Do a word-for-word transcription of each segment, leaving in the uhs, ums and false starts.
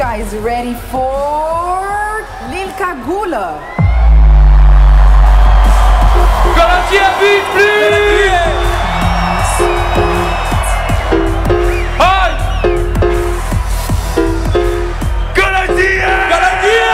guys ready for Lil Cagulă? Galaxia Beat, please! Hai! Galaxia! Galaxia!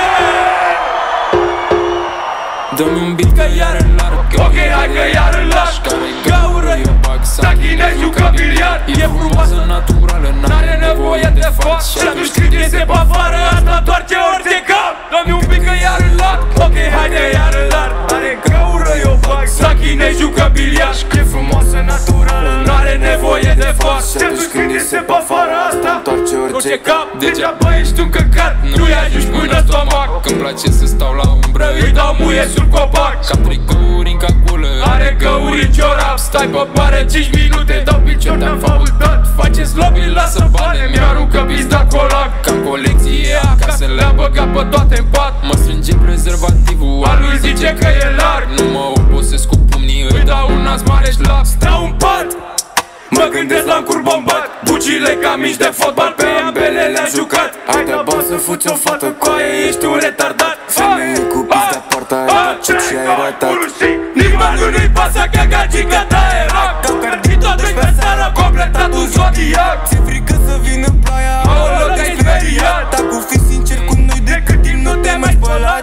Dă-mi un beat că iar în larg. Ok, hai că iar în larg. Gaură, eu bag sac. Sachine jucă biliard. E frumoasă, naturală, n-are nevoie de fapt. Și atunci când iese pe afară, asta întoarce orice cap. Dă-mi un pic că iar în larg. Ok, haide iar în larg. Are gaură, eu bag sac. Sachine jucă biliard. E frumoasă, naturală, n-are nevoie de fapt. Și atunci când iese pe afară, asta întoarce orice cap. Degeaba ești un căcat, nu-i ajungi până stomac. Că-mi place să stau la umbră, îi dau muie sub copac. Ca trei găuri în Cagulă. Are găuri în ciorap. Stai pe bară cinci minute, dau picior, te-am facultat. Faceți lobby, lasă bani, mi-aruncă pizda colac. Ca în colecție acasă le-a băgat pe toate în pat. Mă strânge prezervativul, a lui zice că e larg. Nu mă obosesc cu pumnii, îi dau un nas mare șlap. Stau în pat, mă gândesc la-n curbombat. Bucile ca mici de fotbal, pe ambele le-am jucat. Hai de-aba să fuți o fată, coaie, ești un retardat. Femeie cu pizda poarta, ai tot și ai ratat. Nimănui nu-i pasă că gagica ta era Căcărdi toate pe seară, completat un zodiac. Ți-e frică să vină ploaia, aolă că-i speriat. Dacă fi sincer cu noi, de cât timp nu te-ai mai spălat.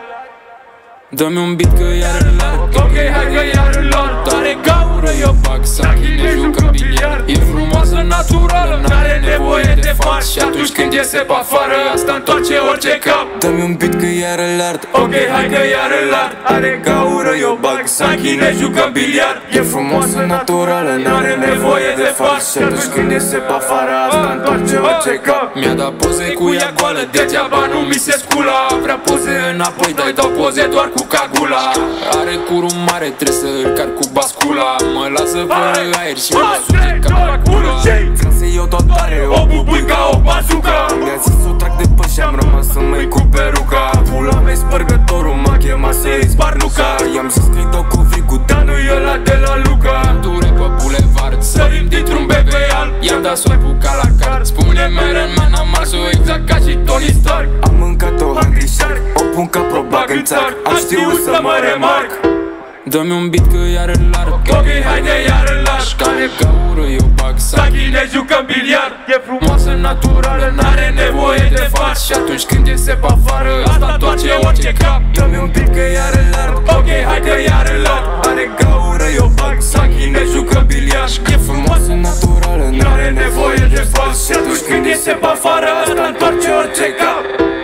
Dă-mi un beat că iar în larg. Ok, hai că iar în larg. Are gaură, eu bag sac. Sachine jucă biliard. E frumoasă, naturală, n-are nevoie de fapt. Și atunci când iese pe afară, asta întoarce orice cap. Dă-mi un beat că iar în larg. Ok, hai că iar în larg. Are gaură, eu bag sac. Sachine jucă biliard. E frumoasă, naturală, n-are nevoie de fapt. Și atunci când iese pe afară, asta întoarce orice cap. Mi-a dat poze cu ea goală, degeaba nu mi se scula. Vrea poze înapoi, dai dau poze doar cu Cagula. Are curul mare, trebuie să îl car cu bascula. Mă lasă fără aer și mă suge ca Dracula. Vreau să iau tot tare, o bubui ca o bazuca. Mi-a zis să o trag de pe și am rămas să mă-i cu peruca. Pula mea spărgătorul m-a chemat să-i spar nuca. I-am zis că-i dau cu fricul, dar nu-i ăla de la Luca. Ture pe bulevard, sărim dintr-un bebe alb. I-am dat swipe-ul ca la card. Spune-mi Iron Man, am ars-o exact ca și Tony Stark. Am mâncat-o Hungry Shark, o pun ca probac în țarc. Am știut să mă remarc. Dă-mi un beat că iar în larg. Ok, haide iar în larg. Care gaură, eu bag sac. Sachine jucă biliard. E frumoasă, naturală, n-are nevoie de fapt. Și atunci când iese pe afară, asta întoarce orice cap. Dă-mi un beat că iar în larg. Ok, haide iar în larg. Are gaură, eu bag sac. Sachine jucă biliard. E frumoasă, naturală, n-are nevoie de fapt. Și atunci când iese pe afară, asta întoarce orice cap.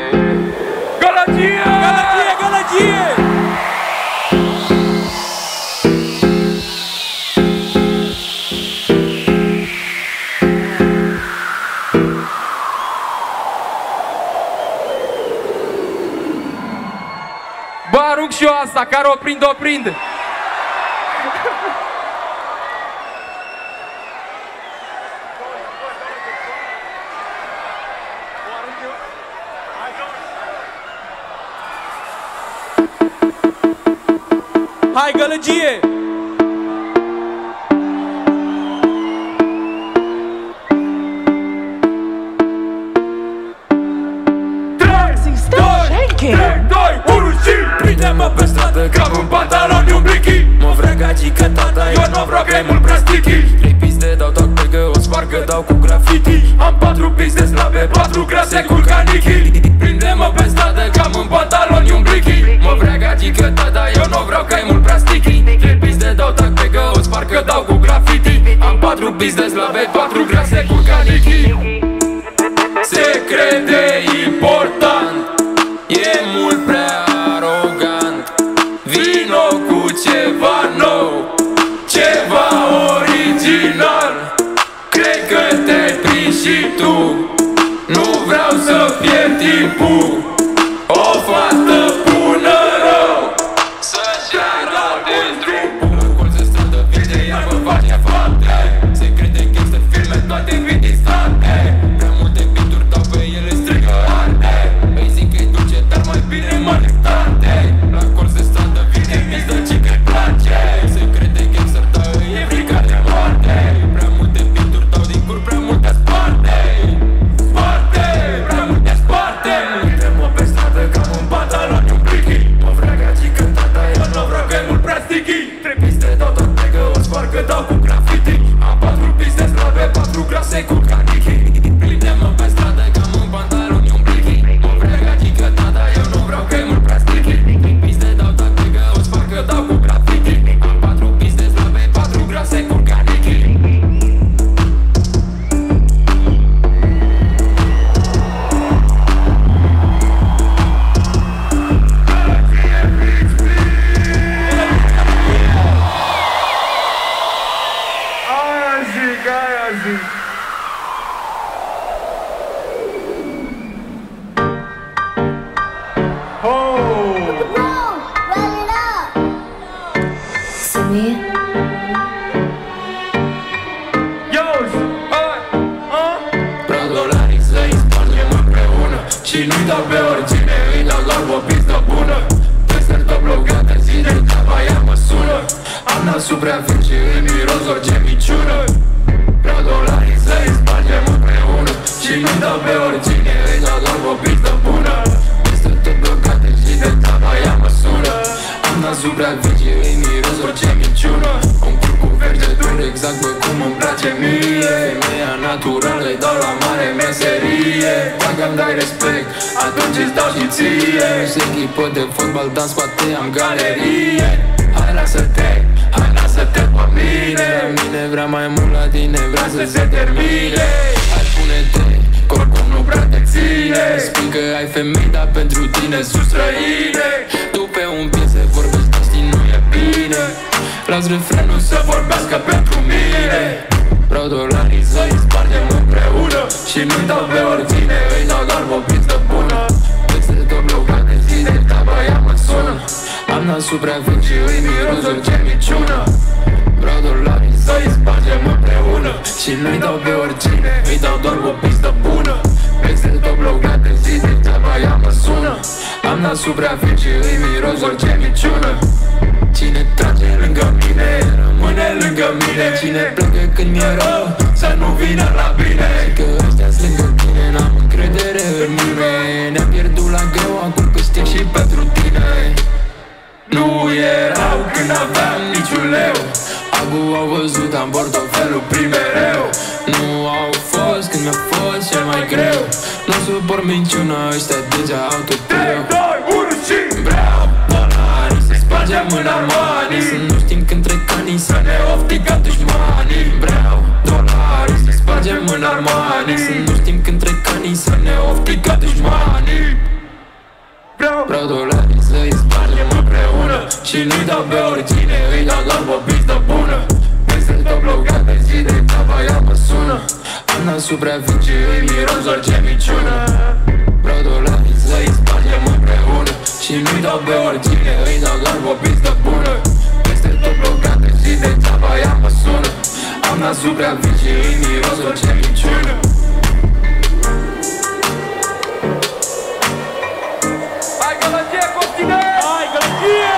Galaxie! Galaxie, Galaxie! Bă, arunc și eu asta, care o prind, o prind. Hai, gălăgie! Prinde-mă pe stradă, cam în pantaloni un blichi. Mă vrea gagică tata, eu nu vreau că e mult prea sticky. Trei piste dau toc pe gă, o spargă dau cu graffiti. Am patru piste slabe, patru grase cu canichi. Prinde-mă pe stradă, cam în pantaloni un blichi. Mă vrea gagică tata, eu nu vreau că e mult prea sticky. Trei piste dau toc pe gă, o spargă dau cu graffiti. Am patru piste slabe, patru grase cu canichi. Se crede important, e mult prea arogant. Vino cu ceva nou, ceva original. Cred că te-ai prins și tu, nu vreau să pierd timpul. O fată bună rău, să-și ară dintr-un la colț de stradă, vine ea mă face fapte. Secrete, gangster, filme, toate vin din state. Prea multe beat-uri dau pe ele, strigă arde. Îi zic că-i dulce, dar mai bine mă nectante. La colț de stradă, vine mizdă, ce că-i place. Secrete, gangster, da, e frica de moarte. Prea multe beat-uri dau din cur, prea multe sparte. Sparte, prea multe Money. Vreau dolari să-i spargem împreună și nu-i dau pe oricine, îi dau doar o pistă bună. Peste tot blocată, zi de taba ea mă sună. Am nasul prea fin și îi miros orice miciună. Vreau dolari să-i spargem împreună și nu-i dau pe oricine, îi dau doar o pistă bună. Peste tot blocată, zi de taba ea mă sună. Am nasul prea fin și îi miros orice miciună. Un cur cu vergeturi exact bă cum îmi place mie. Femeia naturală îi dau la mare meserie. Dacă îmi dai respect, atunci îți dau și ție. Și echipă de fotbal, dans, scoate, am galerie. Hai lasă-te, hai lasă-te pe mine. Mine vrea mai mult la tine, vrea să se termine. Hai pune-te, corpul nu prea te ține. Spui că ai femei, dar pentru tine sunt străine. Tu pe un piese vorbești, dar știi nu e bine. Las refrenul să vorbească pentru mine. Vreau dolarii să-i spargem împreună și nu-i dau pe oricine, îi dau doar o pistă bună. Peste tot blocate, zi de taba ea mă sună. Am nasul prea fin și îi miros orice miciună. Vreau dolarii să-i spargem împreună și nu-i dau pe oricine, îi dau doar o pistă bună. Peste tot blocate, zi de taba ea mă sună. Am nasul prea fin și îi miros orice miciună. Cine trage lângă mine, rămâne lângă mine. Cine pleacă când mi-e rău, să nu vină la bine. Și că ăștia-s lângă tine, n-am încredere în nimeni. Ne-am pierdut la greu, acum câștig și pentru tine. Nu erau când aveam niciun leu. Agu au văzut, am portofelul prin mereu. Nu au fost când mi-a fost cel mai greu. Nu suport minciuna, ăștia deja au tot tău. Vreau dolari să spargem în Armani, să nu știm când trec anii, să ne oftic ca dușmanii. Vreau dolari să spargem în Armani, să nu știm când trec anii, să ne oftic ca dușmanii. Vreau dolari să-i spargem împreună și nu-i dau pe oricine, îi dau doar o pistă bună. Peste tot blocate, zi de taba ea mă sună. Am nasul prea fin și îi miros orice miciună. Vreau dolari să-i spargem împreună și nu-i dau pe oricine, îi dau doar o pistă bună. Peste tot blocate, zi de taba ea mă sună. Am nasul prea fin și îi miros orice miciună. Hai gălăgie, Costine! Hai gălăgie!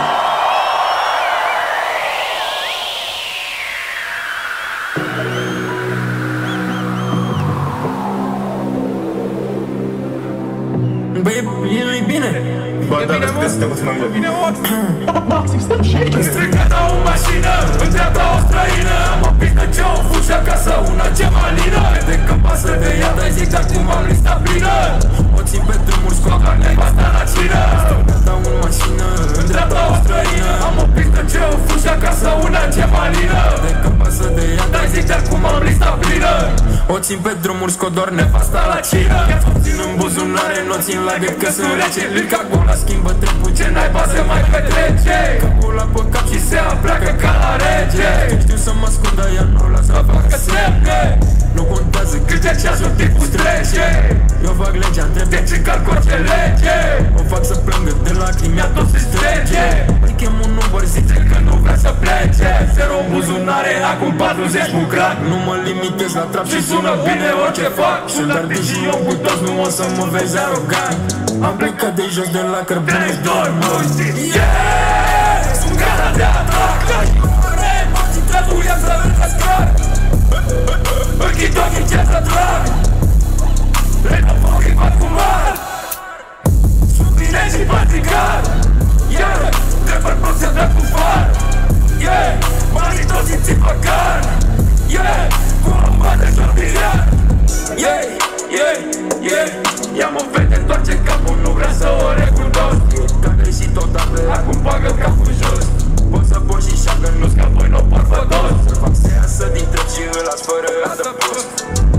Băi, e nu-i bine. Bă, da, vezi, te văd mai bine. Maxim, stăm și aici. Strigat la o mașină, în dreapta o străină. Am o pistă ce o fuși acasă, una ce malină. De când pasă de ea, dai zic acum am lista plină. O țin pe drumuri, scoata nevasta la cină. Strigat la o mașină, în dreapta o străină. Am o pistă ce o fuși acasă, una ce malină. De când pasă de ea, dai zic acum am lista plină. O țin pe drumuri, scot doar nevasta la cină. O țin în buzunare, n-o țin la gât că sunt rece. Lirca gola schimbă trepul, ce naiba se mai petrece. Capul pe cap și se apleacă ca la rege. Știu să mă ascund, dar ea nu o las să facă semne. Nu contează câte ceasuri timpul trece. Eu fac legea, întreb de ce calc orice lege. O fac să plângă de lacrimi, ea tot se strege. Îi chem un număr, zice că nu vrea să plece. Zero în buzunare, acum patruzeci cu crack. Nu mă limitez la trap și sună bine orice fac. Sunt artist și eu cu toți, nu o să mă vezi arogant. Am plecat de jos de la cărbune, doar mă știi. Yeah! Sunt gata de atac. Morții trebuia să îl cascar. Închid ochii ce să trag. Plec-o foc, îi bat cu mar. Sunt bine și patricar. Yeah! Trepăr pot să trec cu far. Yeah! Banii toți îi țin pe car. Yeah! Cu o bate și-o biliar. Yeah! Yeah! Yeah! Ea mă vede, întoarce capul, nu vrea să o recunosc. Că greșit tot ave, acum bagă capul jos. Pot să pot și șagă, nu-s ca voi, n-o pot fă toți. Să fac să iasă din trep și îl las fără adăpost.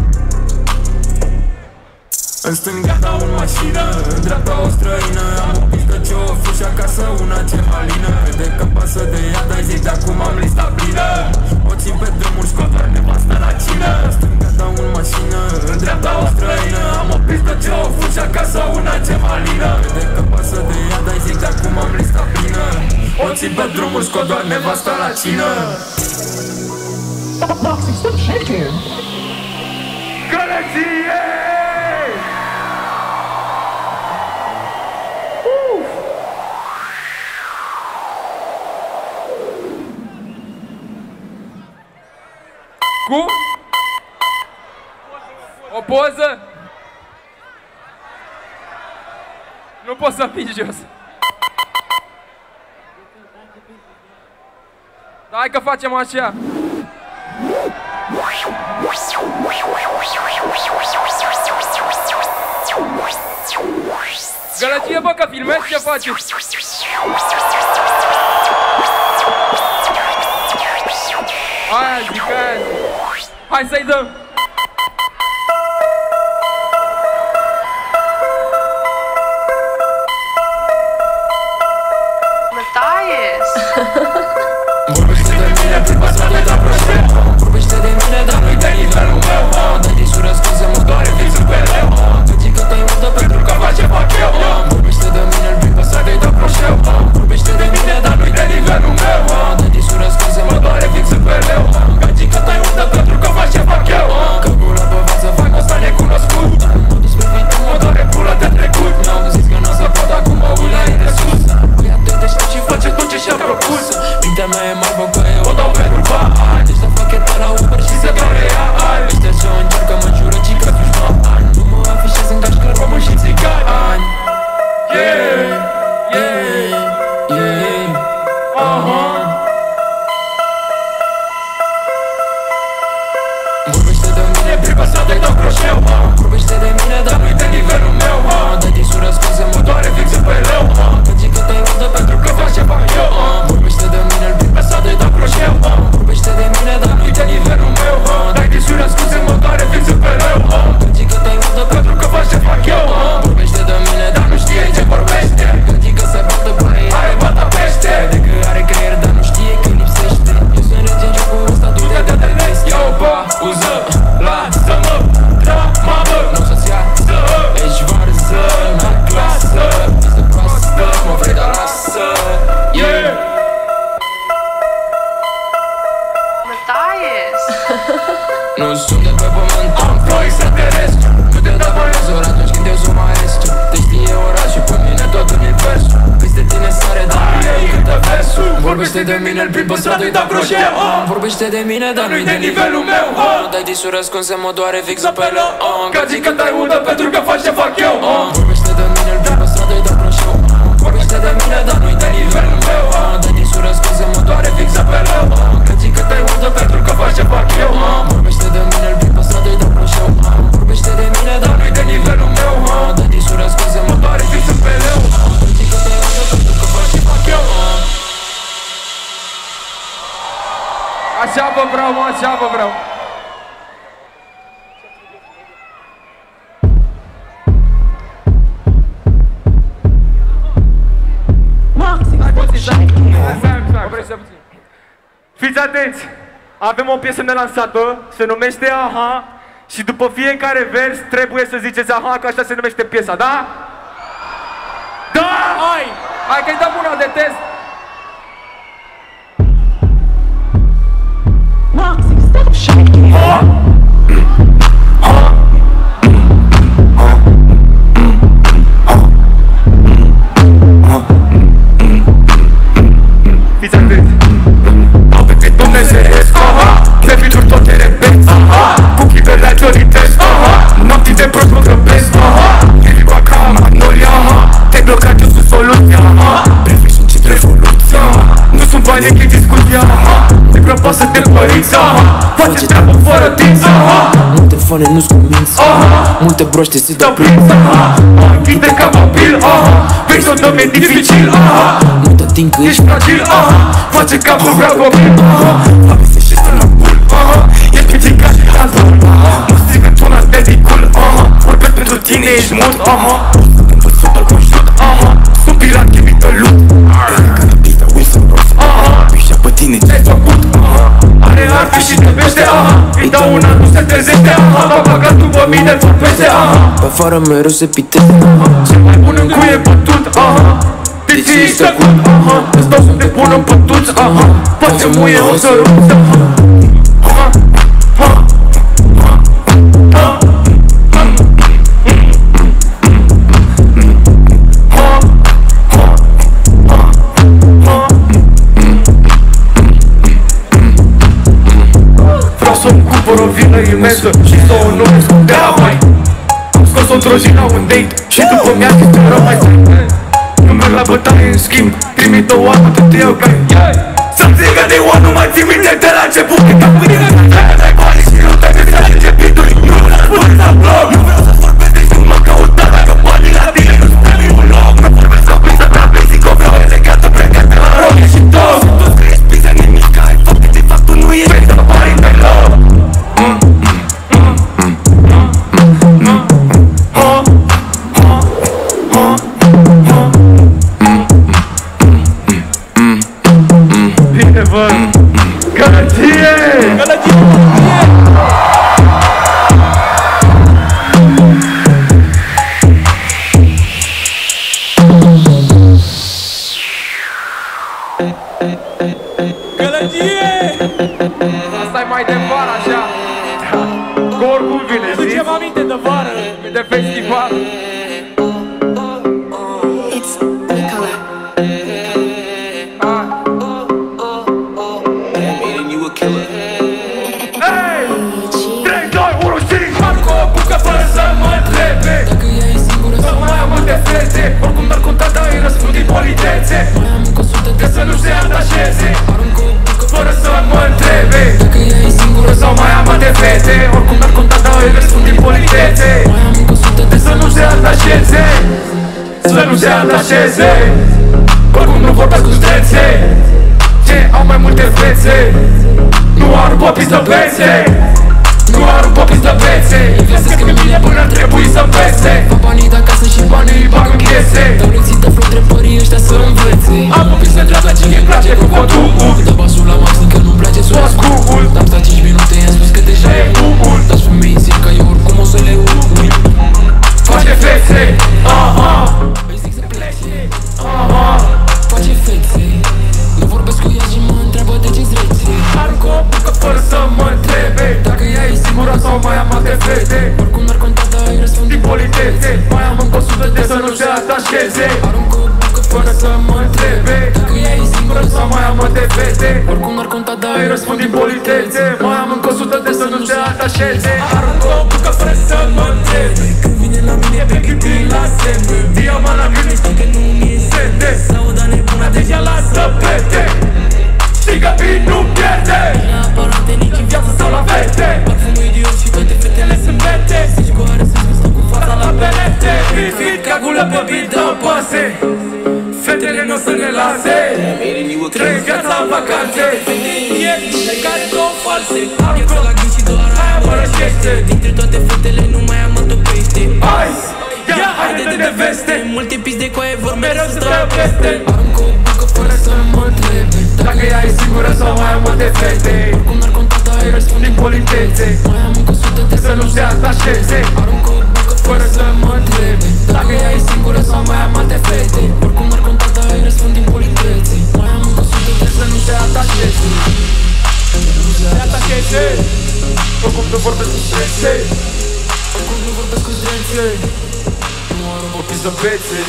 În stânga dau în mașină, în dreapta o străină. Am o pistă ce o fuși acasă, una ce malină. De că pasă de ea, dai zic de acum am lista plină. O țin pe drumuri, scot doar nevasta la cină. În stânga dau în mașină, în dreapta o străină. Am o pistă ce o fuși acasă, una ce malină. De că pasă de ea, dai zic de acum am lista plină. O țin pe drumuri. mult scot doar nevasta la cină. Noxy, stop shaking. Gălăție! Cum? O poză? Nu pot să fii jos. Da, hai că facem așa. Gălăgie, bă, că filmezi, ce faci? Aia zic, aia zic. Hai să-i dăm. Matthias. Vorbește de mine, prin pasat de la proșe. Vorbește de mine, dar nu-i de nivelul meu. Dă disura scuze, mă doare fixul pe leu. Că zic că te-ai udă pentru că fac ce fac eu. Vorbește de mine, prin pasat de la proșe. Vorbește de mine, dar nu-i de nivelul meu. Dă disura scuze, mă doare fixul pe leu. Că zic că te-ai udă pentru că fac ce fac eu. Că gura pe față fac asta necunoscut. Mă dus pe viitor, mă doare pula de trecut. Mi-au zis că n-o să pot, acum mă ulei de sus. Băiatul deștept și face tot ce și-a propus. Mintea mea e mai bă, eu o dau pentru bani. Deci să fac eta la Uber și să dau real. Ăștia ce-o încearcă mă jură ci că dușman. Nu mă afișez în gașcă român și țigani. Yeah, yeah, yeah, aha. Vorbește de mine, prin pasat de dau croșeu. Vorbește de mine, dar nu-i de nivelul meu. Dă disura scuze, mă doare fixul pe leu. Că zic că te-ai udă pentru că fac ce fac eu. Vorbește de mine, prin pasat de dau croșeu. Vorbește de mine, dar nu-i de nivelul meu. Dai disura scuze, mă doare fixul pe leu. Că zic că te-ai udă pentru că fac ce fac eu. Vorbește de mine, dar nu știe ce vorbește. Că zic că se bată băi, are bata pește. De că are creier, dar nu știe că lipsește. Eu sunt rege în jocul ăsta, du-te de de vest. Ia o pauză, lasă-mă, drama, bă. Nu să-ți ia să ești varză, n-ar clasă. Este proastă, mă vrei, dar lasă. Yeah! Matthias. Nu sunt de pe pământ, am floi extraterestru. Nu te dau băiazor atunci când eu sunt maestru. Te știe orașul, pe mine tot universul. Peste tine sare, dar nu eu cântă versul. Vorbește de mine, îl prind pe stradă, îi dau croșeu. Vorbește de mine, dar nu-i de nivelul meu. Dai disuri ascunse, mă doare fixul pe leu. Că zic că te-ai udă pentru că faci ce fac eu. Vorbește de mine, îl prind pe stradă, îi dau croșeu. Vorbește de mine, dar nu-i de nivelul meu. Dai disuri ascunse, mă doare fixul pe leu. Că zic că te-ai udă pentru că faci ce fac eu. Vorbește de mine, îl prind pe stradă, îi dau croșeu. Vorbește de mine, dar nu-i de nivelul meu. Dai disuri ascunse, mă doare fixul pe leu. Că zic că te-ai udă pentru că faci ce fac eu. Așa vă vreau, mă, așa vă vreau. Fiți atenți! Avem o piesă nelansată, se numește Aha. Și după fiecare vers trebuie să ziceți Aha, că așa se numește piesa, da? Da! Hai! Hai că-i dăm una de test! Noxy, stop shaking. Ha! Ha! Fiți atenți! Pe Dumnezeesc, aha. De filuri tot te repeți, aha. Cu chibele priorități, aha. Noaptii de prost mă grăbesc, aha. Iriba ca magnolia, aha. Te-ai blocat, eu sunt soluția, aha. Preferi încet revoluția, aha. Nu sunt bani, închei discuția, aha. Te grăba să te părinți, aha. Face treabă fără dinți, aha. Multe fane nu-s cuminți, aha. Multe broaște se dă prins, aha. Închide capabil, aha. Vrei să o dăm, e dificil, aha. Nu te ating că Ești fragil, aha. Face capul vreau copil, aha. Avese și stă la bul, aha. Ești piticat și hazul, aha. Mă strigă tona de ridicul, aha. Vorbesc pentru tine, ești mult, aha. Sunt văzut al conjut, aha. Sunt pirat, chimită lut. Erica pista, Wilson Ross, aha. Pișea pe tine, ce-ai făcut, aha. Are arfi și te vește, aha. Îi dau una, nu se trezește, aha. Va băga după mine, vorbește, aha. pe afară mereu se pitește, Cel mai bun în cuie bătut, aha. deci ești tăcut, aha. Îți dau să te pun în pătuț, aha. Poate muie o săruță, aha. Ha, ha, ha, ha. Să-mi cumpăr o vilă imensă și să o numesc de la mai. Am scos-o într-o zi la un date și după mi-a zis că rămai. Nu merg la bătaie, în schimb, trimit o oamă de te iau pe să-mi zică de oamă, nu mai ții minte de la început. Că ca mâine n-ai bani și nu te găsi la începuturi. Nu vreau să spune la blog, nu vreau să vorbesc, deci nu mă căuta. Dacă banii la tine nu-ți premi un loc. Nu vorbesc ca pizza mea, vezi că o vreau elegată, pregată la roche și tot. Sunt toți că ești pizza nimic, ai fapt, de fapt tu nu ești pe banii pe loc. Bine, bă! Gălăgie! Gălăgie! Gălăgie! Asta-i mai de vară, așa. Că oricum vine, ne ducem aminte de vară, de festival. It's Nicola. Hey! trei, doi, unu, și am cu o bucă fără să mă întrebe. Dacă ea e singură Să mai am multe fete, oricum n-ar conta, dar îi răspund din politețe. mai am încă o sută de Ca să nu se atașeze, arunc o bucă fără să mă întrebe. Dacă ea e singură Sau mai am alte fete, oricum n-ar conta, dar îi răspund din politețe. mai am încă o sută de Să nu se atașeze, să nu se atașeze. Oricum nu vorbesc cu strețe, ce au mai multe fețe. Nu arunc popii de bețe, nu arunc popii de bețe. Investesc în mine până ar trebui să învețe. Fac banii de acasă și Banii îi bag în piese. dau lecții de flow trepării ăștia să învețe. Am popii să drag la ce îi place cu cotul. Dă basul la maxim că nu-mi place să o ascult. Am stat cinci minute, i-am spus că deja e cool. Dați femei în circa, eu oricum o să le ui. Face fețe, aha. Îi zic să plece, Aha. face fețe. Nu vorbesc cu ea și mă întreabă de ce-ți rețe. Arunc o bucă fără să mă întrebe. Dacă ea e singură Sau mai am alte fete, oricum n-ar conta, dar îi răspund din politețe. Mai am încă o sută de să nu se atașeze. Arunc o bucă Fără să mă întrebe, Dacă ea e singură sau mai am alte fete. oricum n-ar conta, dar Îi îi răspund din politețe. Mai am încă o sută de să nu se atașeze. Arunc o bucă fără să mă întrebe. Când vine la mine, Pe gândi la semne, diamant la gând, știi că nu mi-e sete. s-audă nebuna, Deja lasă pete, știi că îi nu pierde. neapărate nici în viață Sau la fete, Parfumul idiot și toate fetele sunt vete. Zici cu are să-ți stau cu fața La la perete, fit ca gulă pe beat, dă-o pase. Fetele n-o să ne lase, trăi viața în vacanțe. Pe care două false Arunc E pe la gând și doar aia mă răcește. Dintre toate fetele nu mai am altă peste Hai, ia haide de veste. Multe piste cu aia vor Mereu mereu să să stau stau peste. Arunc o bucă fără să mă întrebe Dacă ea e singură sau mai am alte fete, Oricum n-ar conta, dar îi răspund din politețe. Mai am încă o sută de Să nu se atașeze, Arunc o bucă fără să mă întrebe Dacă ea e singură sau mai am alte fete Oricum n-ar conta, dar îi răspund din politețe Mai am încă o sută de să nu se atașeze. Se atașeze, oricum nu vorbesc cu strețe. Oricum nu vorbesc cu zdrențe Nu arunc o Popii să bețe,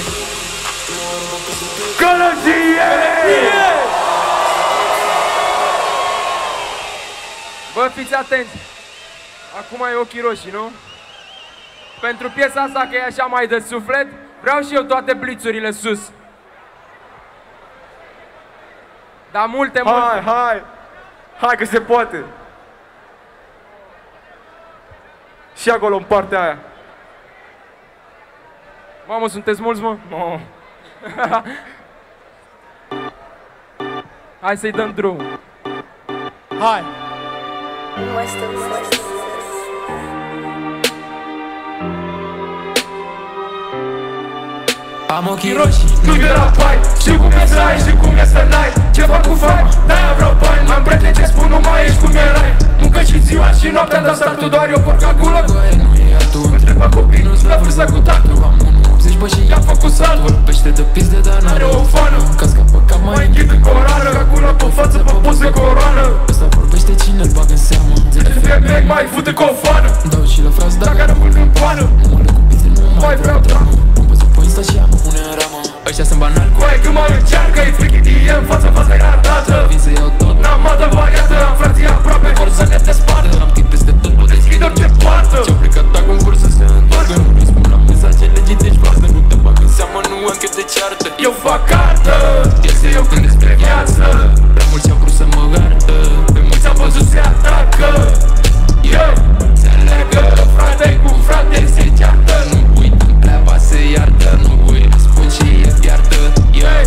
gălăgie! Bă, fiți atenți! Acum e ochii roșii, nu? Pentru piesa asta, că e așa mai de suflet, vreau și eu toate blițurile sus. Dar multe, multe... Hai, hai! Hai că se poate! Și acolo în partea aia. Mamă, sunteți mulți, mă? No. Hai să-i dăm drumul. Hai! Am ochii roșii Nu de la pai, știu cum e să ai, știu cum e să n-ai. Ce fac cu fai, de-aia vreau bani. Am prieteni ce spun, nu mai ești cum erai. Muncă și ziua și noaptea, dar startul doar eu porc ca gulă. Nu e atunci Întreba copii, nu-ți la vârsta cu tactul. Am unu optzeci bă și i-a făcut saltul. Vorbește de pizde, dar n-are o fană. Casca pe cap, mai închid în corană. Acula pe față, pe poze coroană. Ăsta vorbește, cine-l bagă în seamă? Zice femeie, mai fute cu o fană. Dau și la frați dacă rămân în pană. Nu mă le cu pizde, nu mai vreau dramă. Am văzut pe Insta și am pune în ramă. Ăștia sunt banali cu aia când mă încearcă. E frichitie în fața, fața gardată. Vin să iau tot, n-am altă variată. Am frații aproape, vor să ne despartă. Am timp peste tot, pot deschid orice poartă. Ce-au plecat acum vor să se întoarcă. Nu răspund la mesaje legit, ești proastă. Nu te bag în seamă, nu închid de ceartă. Eu fac artă, piese eu când despre viață. Prea mulți au vrut să mă ardă. Pe mulți am văzut se atacă. Yeah, se alergă, frate cu frate se ceartă. Nu uit în treaba, se iartă. Nu uit, spun și e fiartă. Yeah.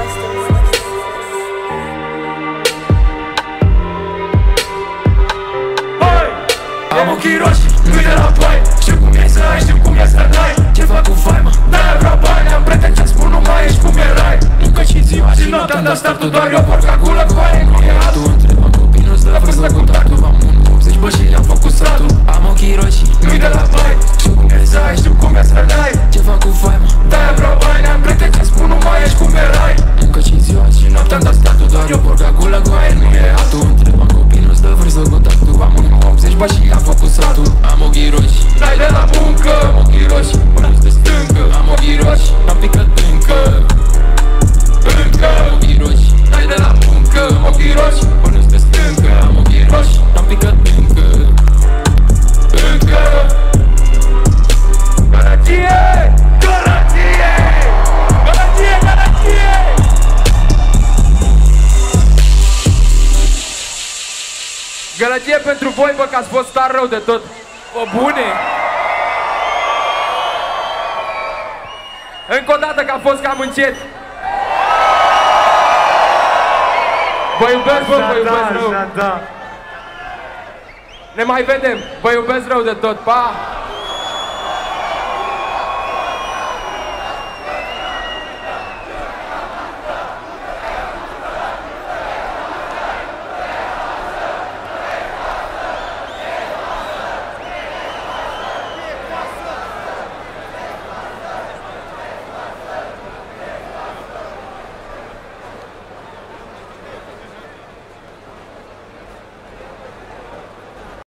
Am ochii roșii, nu-i de la pai. Știu cum e să ai, știu cum e să dai. Ce fac cu faima? De-aia vreau bani. Am prieten ce-mi spun, nu mai ești cum erai. Încă și ziua și noaptea-mi dă startul. Doar eu porc acula cu aia, nu e altul. Întrebam copii, nu-ți dă vârstă contactul. Am unu optzeci, bă și i-am făcut satul. Am ochii roșii, nu-i de la pai. Știu cum e să ai, știu cum e să dai. Ce fac cu faima? De-aia vreau bani. Am prieten ce-mi spun, nu mai ești cum erai. Încă și ziua și noaptea-mi dă startul. Doar eu porc acula cu aia, nu e altul. Întrebam copii, nu-ți dă vârstă contactul. Am unu optzeci, bă și i-am făcut satul. Am ochii roșii, n-ai de la muncă. Am ochii roșii, până de stâncă. Am ochii roșii, am picat încă. Încă am ochii roșii, n-ai de la muncă. Am ochii roșii, până de stâncă. Am ochii roșii, am picat încă. Încă Gălăgie! Gălăgie! Gălăgie, gălăgie! Gălăgie pentru voi, bă, că ați fost star rău de tot. Bă, bune! Încă o dată că a fost cam încet. Vă iubesc, bă, vă iubesc rău. Ne mai vedem. Vă iubesc rău de tot. Pa!